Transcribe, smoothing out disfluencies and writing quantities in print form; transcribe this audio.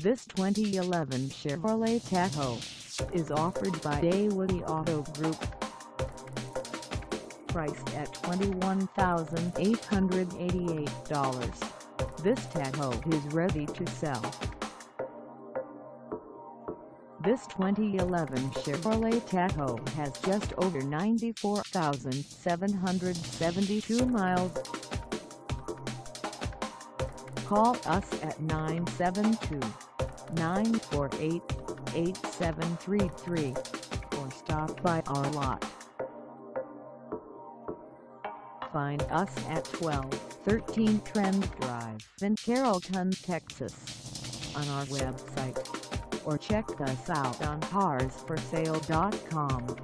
This 2011 Chevrolet Tahoe is offered by eWay Auto Group. Priced at $21,888, this Tahoe is ready to sell. This 2011 Chevrolet Tahoe has just over 94,772 miles. Call us at 972-948-8733 or stop by our lot. Find us at 1213 Trend Drive in Carrollton, Texas on our website, or check us out on carsforsale.com.